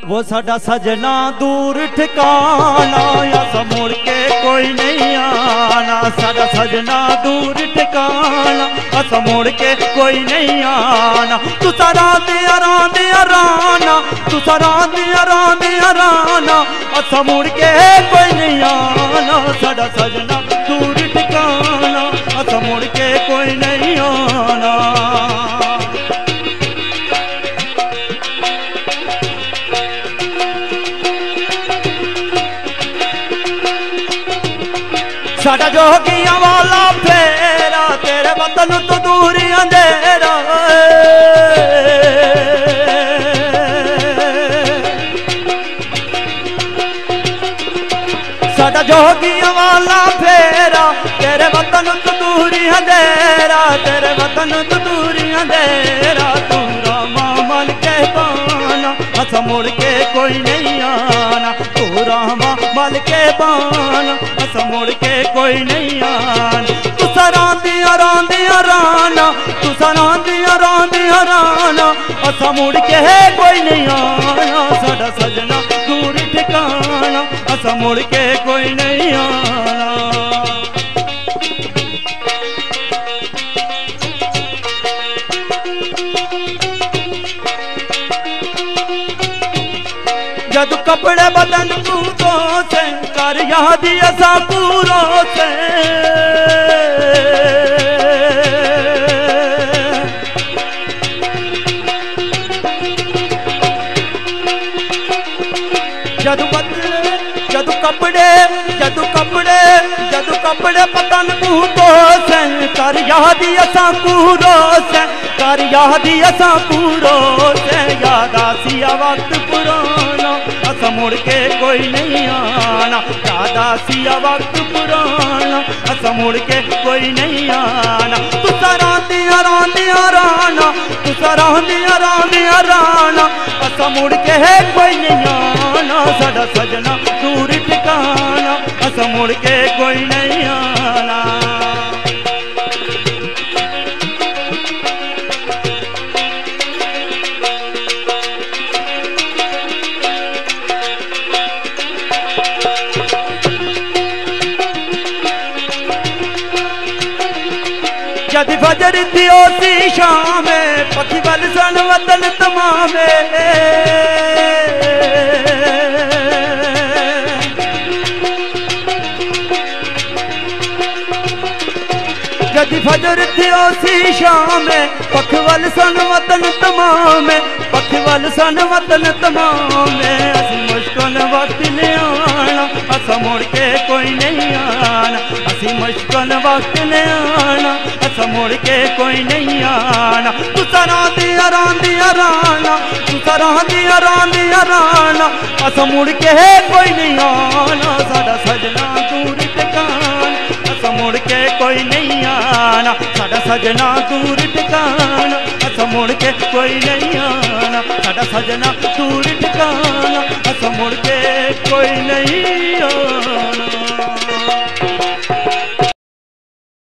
वो साडा सजना दूर ठिकाना, अस मुड़ के कोई नहीं आना। साडा सजना दूर ठिकाना, अस मुड़ के कोई नहीं आना। तुसा रांदे रांदे राना, तुसा रांदे रांदे राना, अस मुड़ के कोई नहीं आना। साडा सजना दूर ठिकाना, अस मुड़ के कोई नहीं आना। साडा जोगियां वाला फेरा, तेरे वतन तो दूर अंधेरा। साडा जोगियां वाला फेरा, तेरे वतन तो दूर अंधेरा। तेरे वतन तो दूर अंधेरा। तू रामा मन के पाना, अस मुड़ के कोई नहीं आना। तू रामा मल के पाना, अस मुड़ के कोई नहीं आना। तुसा रांदिया रांदिया राना, तुसा रांदिया रांदिया राना, अस मुड़ के कोई नहीं आना। साडा सजना दूर ठिकाना, अस मुड़ के कोई नहीं आना। जद कपड़े बदन पूरो से, कर याद असा पूरो से। जद कपड़े बदन पूरो से, कर याद असा पूरो से। कर याद असा पूरो से। याद आसिया वक्त पुराना, अस मुड़ के कोई नहीं आना। याद आसिया वक्त पुराना, अस मुड़ के कोई नहीं आना। तुसा रांदिया रांदिया राना, तुसा रांदिया रांदिया राना, अस मुड़ के कोई नहीं आना। साडा सजना दूर ठिकाना, अस मुड़ के कोई नहीं आना। जद फजर थी ओसी शामे, पखी बल सन वतन तमामे। जद फजर थी ओसी शामे, पखवल सन वतन तमामे। पखवल सन वतन तमामे। अस मुश्किल वक्त ले आना, अस मुड़ के कोई नहीं आना। असी मुश्किल वक्त ले आना, अस मुड़ के कोई नहीं आना। तुसा रांदिया रांदिया राना, तुसा रांदिया रांदिया राना, अस मुड़ के कोई नहीं आना। साडा सजना दूर ठिकाना, अस मुड़ के कोई नहीं आना। साडा सजना दूर ठिकाना, अस मुड़ के कोई नहीं आना। साडा सजना दूर ठिकाना, अस मुड़ के कोई नहीं आना।